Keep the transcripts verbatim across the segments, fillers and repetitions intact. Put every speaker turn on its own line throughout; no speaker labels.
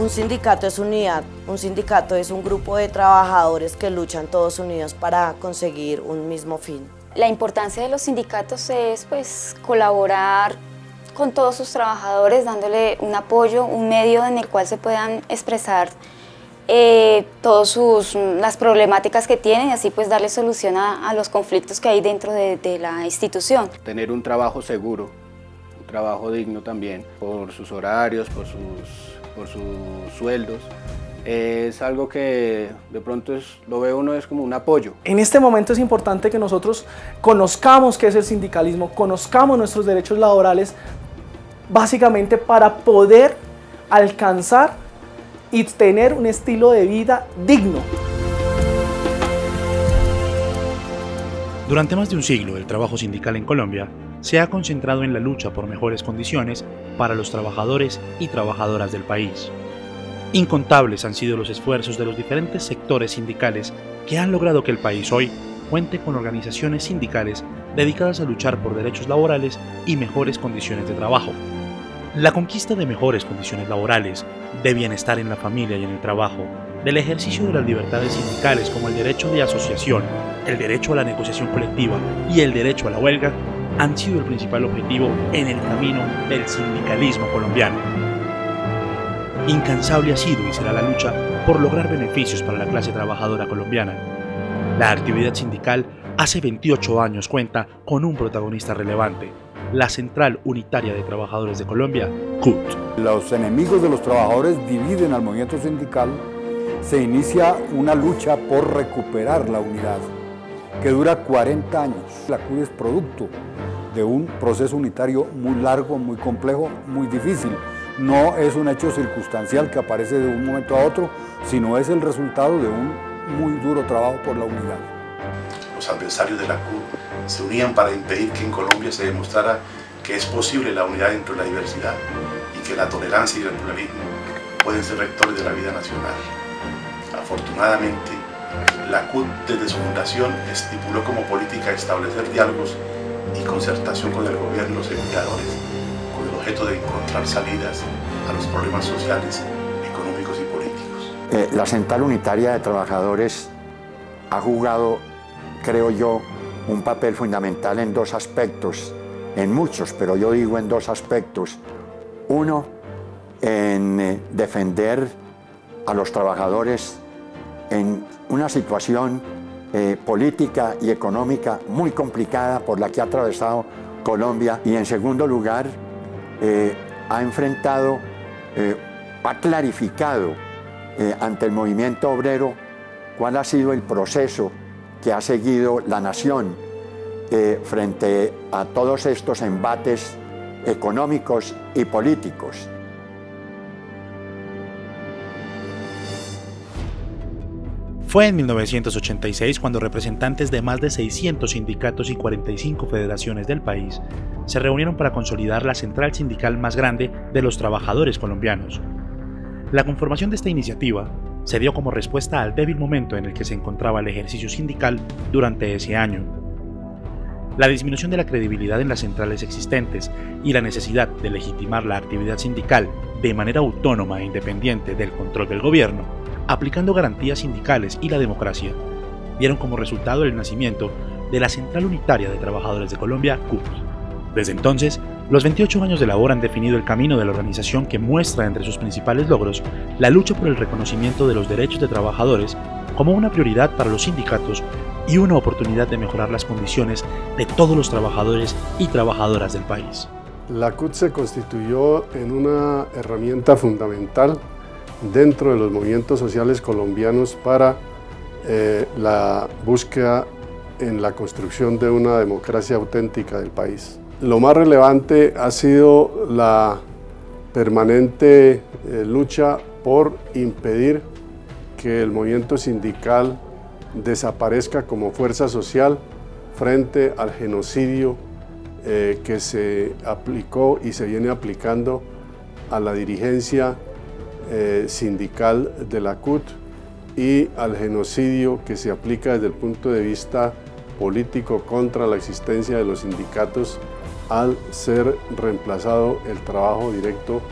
Un sindicato es unidad, un sindicato es un grupo de trabajadores que luchan todos unidos para conseguir un mismo fin.
La importancia de los sindicatos es pues, colaborar con todos sus trabajadores, dándole un apoyo, un medio en el cual se puedan expresar eh, todas sus, las problemáticas que tienen y así pues darle solución a, a los conflictos que hay dentro de, de la institución.
Tener un trabajo seguro, un trabajo digno también, por sus horarios, por sus, por sus sueldos, es algo que de pronto es, lo ve uno es como un apoyo.
En este momento es importante que nosotros conozcamos qué es el sindicalismo, conozcamos nuestros derechos laborales, básicamente para poder alcanzar y tener un estilo de vida digno.
Durante más de un siglo, el trabajo sindical en Colombia se ha concentrado en la lucha por mejores condiciones para los trabajadores y trabajadoras del país. Incontables han sido los esfuerzos de los diferentes sectores sindicales que han logrado que el país hoy cuente con organizaciones sindicales dedicadas a luchar por derechos laborales y mejores condiciones de trabajo. La conquista de mejores condiciones laborales, de bienestar en la familia y en el trabajo, del ejercicio de las libertades sindicales como el derecho de asociación, el derecho a la negociación colectiva y el derecho a la huelga, han sido el principal objetivo en el camino del sindicalismo colombiano. Incansable ha sido y será la lucha por lograr beneficios para la clase trabajadora colombiana. La actividad sindical hace veintiocho años cuenta con un protagonista relevante, la Central Unitaria de Trabajadores de Colombia, C U T.
Los enemigos de los trabajadores dividen al movimiento sindical, se inicia una lucha por recuperar la unidad, que dura cuarenta años. La C U T es producto de un proceso unitario muy largo, muy complejo, muy difícil. No es un hecho circunstancial que aparece de un momento a otro, sino es el resultado de un muy duro trabajo por la unidad.
Los adversarios de la C U T se unían para impedir que en Colombia se demostrara que es posible la unidad dentro de la diversidad y que la tolerancia y el pluralismo pueden ser rectores de la vida nacional. Afortunadamente, la C U T desde su fundación estipuló como política establecer diálogos y concertación con el gobierno y los empleadores, con el objeto de encontrar salidas a los problemas sociales, económicos y políticos.
Eh, la Central Unitaria de Trabajadores ha jugado, creo yo, un papel fundamental en dos aspectos, en muchos, pero yo digo en dos aspectos. Uno, en eh, defender a los trabajadores en una situación eh, política y económica muy complicada por la que ha atravesado Colombia, y en segundo lugar, eh, ha enfrentado, eh, ha clarificado eh, ante el movimiento obrero cuál ha sido el proceso que ha seguido la nación eh, frente a todos estos embates económicos y políticos.
Fue en mil novecientos ochenta y seis cuando representantes de más de seiscientos sindicatos y cuarenta y cinco federaciones del país se reunieron para consolidar la central sindical más grande de los trabajadores colombianos. La conformación de esta iniciativa se dio como respuesta al débil momento en el que se encontraba el ejercicio sindical durante ese año. La disminución de la credibilidad en las centrales existentes y la necesidad de legitimar la actividad sindical de manera autónoma e independiente del control del gobierno, aplicando garantías sindicales y la democracia, dieron como resultado el nacimiento de la Central Unitaria de Trabajadores de Colombia, C U T. Desde entonces, los veintiocho años de labor han definido el camino de la organización, que muestra entre sus principales logros la lucha por el reconocimiento de los derechos de trabajadores como una prioridad para los sindicatos y una oportunidad de mejorar las condiciones de todos los trabajadores y trabajadoras del país.
La C U T se constituyó en una herramienta fundamental dentro de los movimientos sociales colombianos para eh, la búsqueda en la construcción de una democracia auténtica del país. Lo más relevante ha sido la permanente eh, lucha por impedir que el movimiento sindical desaparezca como fuerza social frente al genocidio eh, que se aplicó y se viene aplicando a la dirigencia eh, sindical de la C U T y al genocidio que se aplica desde el punto de vista político contra la existencia de los sindicatos al ser reemplazado el trabajo directo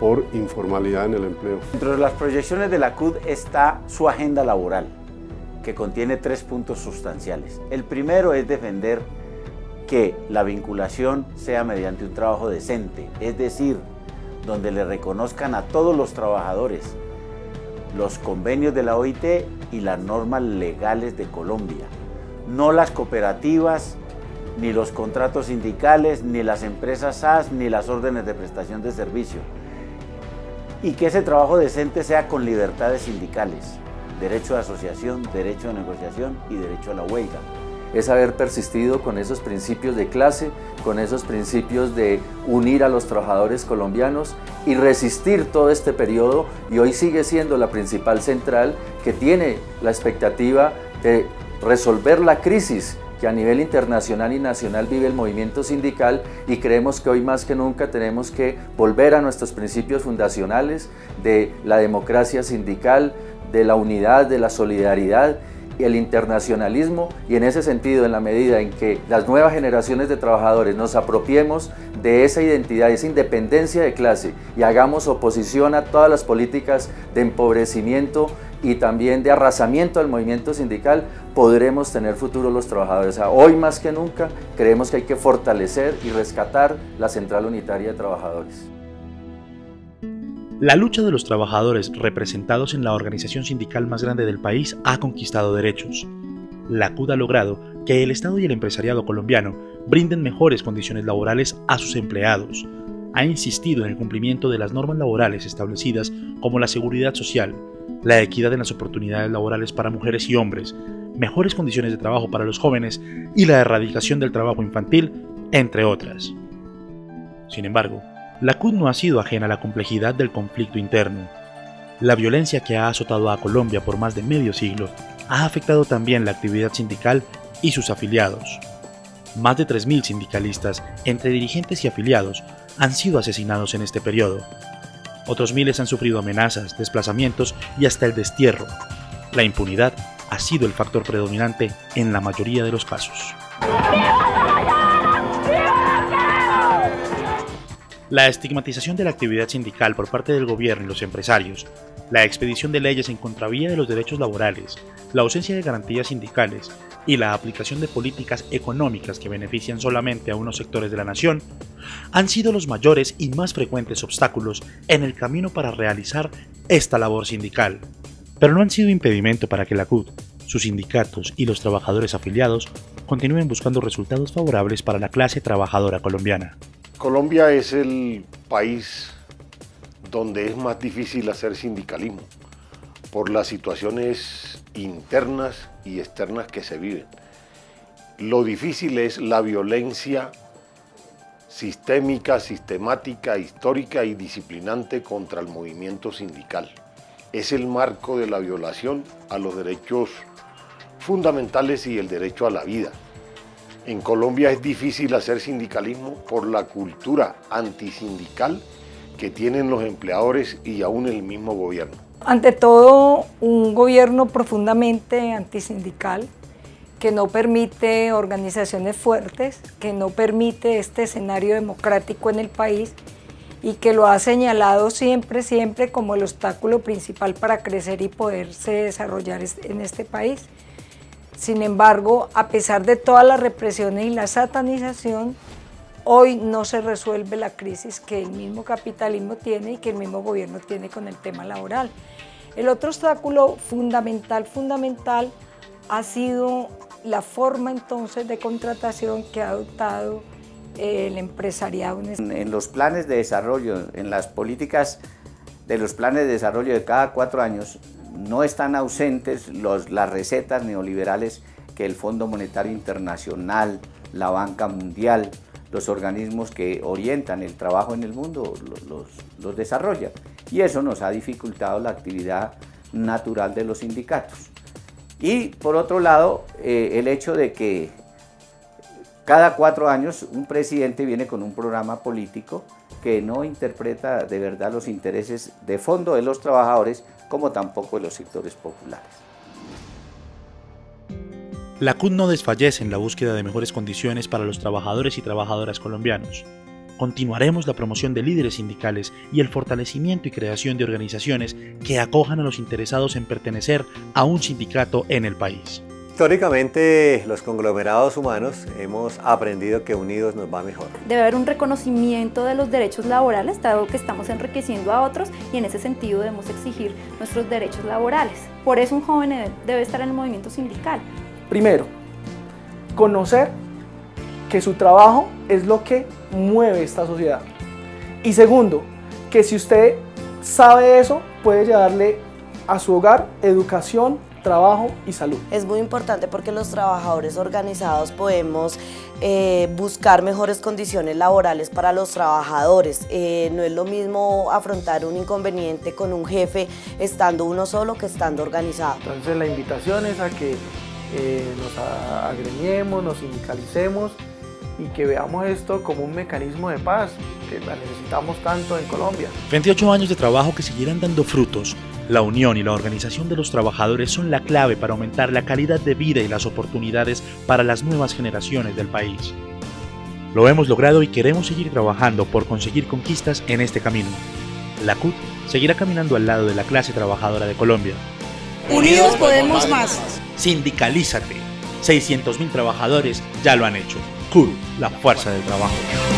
por informalidad en el empleo.
Dentro de las proyecciones de la C U D está su agenda laboral, que contiene tres puntos sustanciales. El primero es defender que la vinculación sea mediante un trabajo decente, es decir, donde le reconozcan a todos los trabajadores los convenios de la O I T y las normas legales de Colombia, no las cooperativas, ni los contratos sindicales, ni las empresas S A S, ni las órdenes de prestación de servicio. Y que ese trabajo decente sea con libertades sindicales, derecho de asociación, derecho de negociación y derecho a la huelga.
Es haber persistido con esos principios de clase, con esos principios de unir a los trabajadores colombianos y resistir todo este periodo, y hoy sigue siendo la principal central que tiene la expectativa de resolver la crisis que a nivel internacional y nacional vive el movimiento sindical, y creemos que hoy más que nunca tenemos que volver a nuestros principios fundacionales de la democracia sindical, de la unidad, de la solidaridad y el internacionalismo, y en ese sentido, en la medida en que las nuevas generaciones de trabajadores nos apropiemos de esa identidad, esa independencia de clase, y hagamos oposición a todas las políticas de empobrecimiento y también de arrasamiento al movimiento sindical, podremos tener futuro los trabajadores. O sea, hoy más que nunca creemos que hay que fortalecer y rescatar la Central Unitaria de Trabajadores.
La lucha de los trabajadores representados en la organización sindical más grande del país ha conquistado derechos. La C U D ha logrado que el Estado y el empresariado colombiano brinden mejores condiciones laborales a sus empleados. Ha insistido en el cumplimiento de las normas laborales establecidas como la seguridad social, la equidad en las oportunidades laborales para mujeres y hombres, mejores condiciones de trabajo para los jóvenes y la erradicación del trabajo infantil, entre otras. Sin embargo, la C U D no ha sido ajena a la complejidad del conflicto interno. La violencia que ha azotado a Colombia por más de medio siglo ha afectado también la actividad sindical y sus afiliados. Más de tres mil sindicalistas, entre dirigentes y afiliados, han sido asesinados en este periodo. Otros miles han sufrido amenazas, desplazamientos y hasta el destierro. La impunidad ha sido el factor predominante en la mayoría de los casos. La estigmatización de la actividad sindical por parte del gobierno y los empresarios, la expedición de leyes en contravía de los derechos laborales, la ausencia de garantías sindicales y la aplicación de políticas económicas que benefician solamente a unos sectores de la nación han sido los mayores y más frecuentes obstáculos en el camino para realizar esta labor sindical. Pero no han sido impedimento para que la C U D, sus sindicatos y los trabajadores afiliados continúen buscando resultados favorables para la clase trabajadora colombiana.
Colombia es el país donde es más difícil hacer sindicalismo por las situaciones internas y externas que se viven. Lo difícil es la violencia sistémica, sistemática, histórica y disciplinante contra el movimiento sindical. Es el marco de la violación a los derechos fundamentales y el derecho a la vida. En Colombia es difícil hacer sindicalismo por la cultura antisindical que tienen los empleadores y aún el mismo gobierno.
Ante todo, un gobierno profundamente antisindical que no permite organizaciones fuertes, que no permite este escenario democrático en el país y que lo ha señalado siempre, siempre como el obstáculo principal para crecer y poderse desarrollar en este país. Sin embargo, a pesar de todas las represiones y la satanización, hoy no se resuelve la crisis que el mismo capitalismo tiene y que el mismo gobierno tiene con el tema laboral. El otro obstáculo fundamental, fundamental, ha sido la forma entonces de contratación que ha adoptado el empresariado.
En los planes de desarrollo, en las políticas de los planes de desarrollo de cada cuatro años, no están ausentes los, las recetas neoliberales que el Fondo Monetario Internacional, la Banca Mundial, los organismos que orientan el trabajo en el mundo los, los, los desarrollan. Y eso nos ha dificultado la actividad natural de los sindicatos. Y por otro lado, eh, el hecho de que cada cuatro años un presidente viene con un programa político que no interpreta de verdad los intereses de fondo de los trabajadores, como tampoco de los sectores populares.
La C U D no desfallece en la búsqueda de mejores condiciones para los trabajadores y trabajadoras colombianos. continuaremos la promoción de líderes sindicales y el fortalecimiento y creación de organizaciones que acojan a los interesados en pertenecer a un sindicato en el país.
Históricamente, los conglomerados humanos hemos aprendido que unidos nos va mejor.
Debe haber un reconocimiento de los derechos laborales, dado que estamos enriqueciendo a otros, y en ese sentido debemos exigir nuestros derechos laborales. Por eso un joven debe estar en el movimiento sindical.
Primero, conocer que su trabajo es lo que mueve esta sociedad. Y segundo, que si usted sabe eso, puede llevarle a su hogar educación, trabajo y salud.
Es muy importante porque los trabajadores organizados podemos eh, buscar mejores condiciones laborales para los trabajadores. Eh, no es lo mismo afrontar un inconveniente con un jefe estando uno solo que estando organizado.
Entonces la invitación es a que eh, nos agremiemos, nos sindicalicemos y que veamos esto como un mecanismo de paz que la necesitamos tanto en Colombia.
veintiocho años de trabajo que seguirán dando frutos. La unión y la organización de los trabajadores son la clave para aumentar la calidad de vida y las oportunidades para las nuevas generaciones del país. Lo hemos logrado y queremos seguir trabajando por conseguir conquistas en este camino. La C U T seguirá caminando al lado de la clase trabajadora de Colombia.
Unidos podemos más.
Sindicalízate. seiscientos mil trabajadores ya lo han hecho. C U T, la fuerza del trabajo.